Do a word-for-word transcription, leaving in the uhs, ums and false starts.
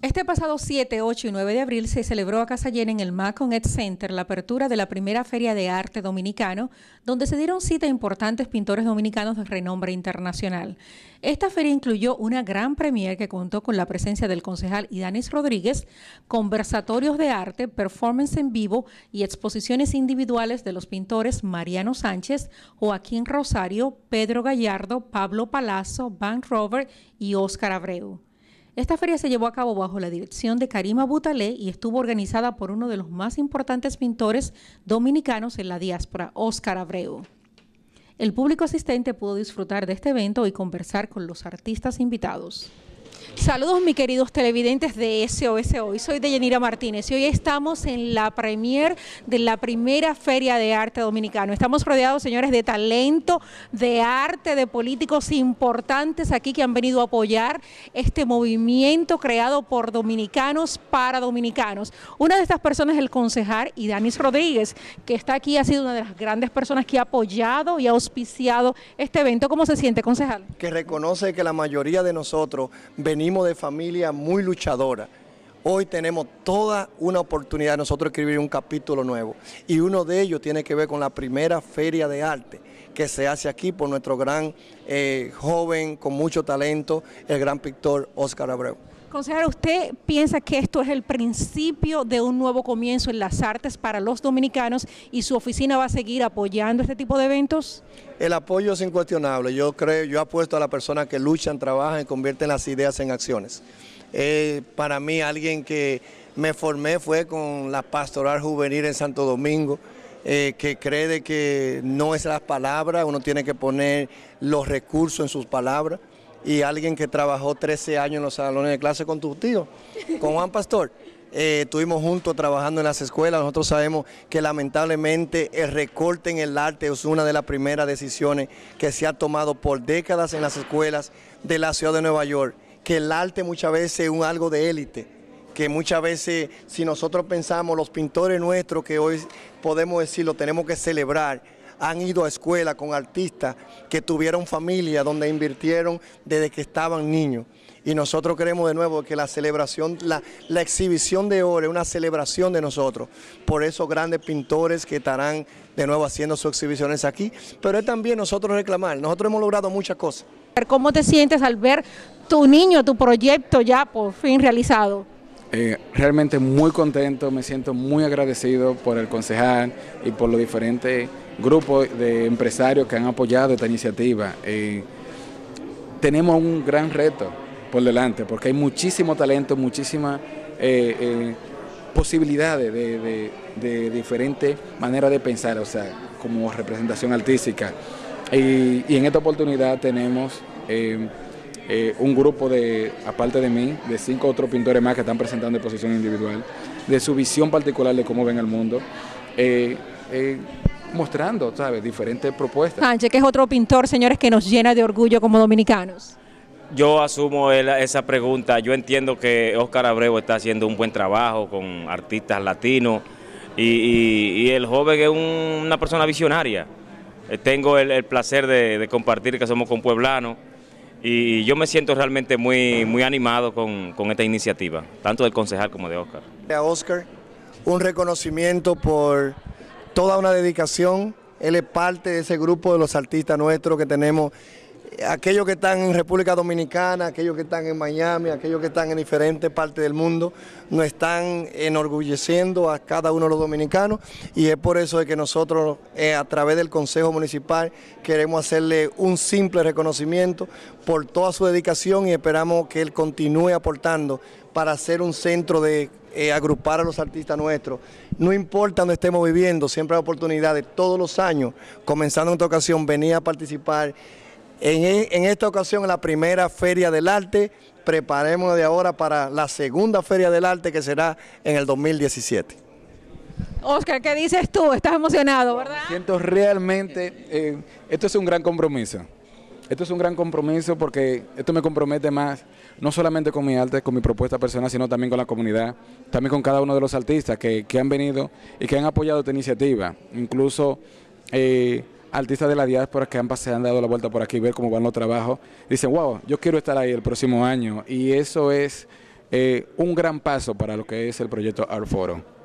Este pasado siete, ocho y nueve de abril se celebró a casa llena en el Macon Ed Center la apertura de la primera Feria de Arte Dominicano, donde se dieron cita a importantes pintores dominicanos de renombre internacional. Esta feria incluyó una gran premier que contó con la presencia del concejal Idanis Rodríguez, conversatorios de arte, performance en vivo y exposiciones individuales de los pintores Mariano Sánchez, Joaquín Rosario, Pedro Gallardo, Pablo Palazzo, Van Rover y Óscar Abreu. Esta feria se llevó a cabo bajo la dirección de Karima Butalé y estuvo organizada por uno de los más importantes pintores dominicanos en la diáspora, Óscar Abreu. El público asistente pudo disfrutar de este evento y conversar con los artistas invitados. Saludos, mis queridos televidentes de S O S Hoy. Soy Deyanira Martínez y hoy estamos en la premier de la primera Feria de Arte Dominicano. Estamos rodeados, señores, de talento, de arte, de políticos importantes aquí que han venido a apoyar este movimiento creado por dominicanos para dominicanos. Una de estas personas es el concejal Idanis Rodríguez, que está aquí, ha sido una de las grandes personas que ha apoyado y ha auspiciado este evento. ¿Cómo se siente, concejal? Que reconoce que la mayoría de nosotros venimos de familia muy luchadora. Hoy tenemos toda una oportunidad de nosotros escribir un capítulo nuevo y uno de ellos tiene que ver con la primera feria de arte que se hace aquí por nuestro gran eh, joven con mucho talento, el gran pintor Óscar Abreu. Concejal, ¿usted piensa que esto es el principio de un nuevo comienzo en las artes para los dominicanos y su oficina va a seguir apoyando este tipo de eventos? El apoyo es incuestionable. Yo creo, yo apuesto a las personas que luchan, trabajan y convierten las ideas en acciones. Eh, para mí, alguien que me formé fue con la pastoral juvenil en Santo Domingo, eh, que cree de que no es las palabras, uno tiene que poner los recursos en sus palabras. Y alguien que trabajó trece años en los salones de clase con tu tío, con Juan Pastor. Eh, estuvimos juntos trabajando en las escuelas. Nosotros sabemos que lamentablemente el recorte en el arte es una de las primeras decisiones que se ha tomado por décadas en las escuelas de la ciudad de Nueva York, que el arte muchas veces es un algo de élite, que muchas veces si nosotros pensamos los pintores nuestros que hoy podemos decir lo tenemos que celebrar, han ido a escuela con artistas que tuvieron familia, donde invirtieron desde que estaban niños. Y nosotros queremos de nuevo que la celebración, la, la exhibición de hoy es una celebración de nosotros, por esos grandes pintores que estarán de nuevo haciendo sus exhibiciones aquí, pero es también nosotros reclamar, nosotros hemos logrado muchas cosas. ¿Cómo te sientes al ver tu niño, tu proyecto ya por fin realizado? Eh, realmente muy contento, me siento muy agradecido por el concejal y por los diferentes grupos de empresarios que han apoyado esta iniciativa. Eh, tenemos un gran reto por delante porque hay muchísimo talento, muchísimas eh, eh, posibilidades de, de, de diferentes maneras de pensar, o sea, como representación artística. Y, y en esta oportunidad tenemos eh, Eh, un grupo de, aparte de mí, de cinco otros pintores más que están presentando exposición individual, de su visión particular de cómo ven el mundo, eh, eh, mostrando, ¿sabes?, diferentes propuestas. Sánchez, que es otro pintor, señores, que nos llena de orgullo como dominicanos. Yo asumo el, esa pregunta. Yo entiendo que Óscar Abreu está haciendo un buen trabajo con artistas latinos y, y, y el joven es un, una persona visionaria. Eh, tengo el, el placer de, de compartir que somos compueblanos. Y yo me siento realmente muy, muy animado con, con esta iniciativa, tanto del concejal como de Óscar. A Óscar, un reconocimiento por toda una dedicación. Él es parte de ese grupo de los artistas nuestros que tenemos, aquellos que están en República Dominicana, aquellos que están en Miami, aquellos que están en diferentes partes del mundo, nos están enorgulleciendo a cada uno de los dominicanos y es por eso de que nosotros eh, a través del Consejo Municipal queremos hacerle un simple reconocimiento por toda su dedicación y esperamos que él continúe aportando para ser un centro de eh, agrupar a los artistas nuestros. No importa donde estemos viviendo, siempre hay oportunidades todos los años, comenzando en esta ocasión, venir a participar. En, en esta ocasión, en la primera Feria del Arte, preparémonos de ahora para la segunda Feria del Arte que será en el dos mil diecisiete. Óscar, ¿qué dices tú? Estás emocionado, ¿verdad? Me siento realmente, eh, esto es un gran compromiso. Esto es un gran compromiso porque esto me compromete más, no solamente con mi arte, con mi propuesta personal, sino también con la comunidad, también con cada uno de los artistas que, que han venido y que han apoyado esta iniciativa. Incluso eh, artistas de la diáspora que han, se han dado la vuelta por aquí, ver cómo van los trabajos, dicen, wow, yo quiero estar ahí el próximo año. Y eso es eh, un gran paso para lo que es el proyecto Art Forum.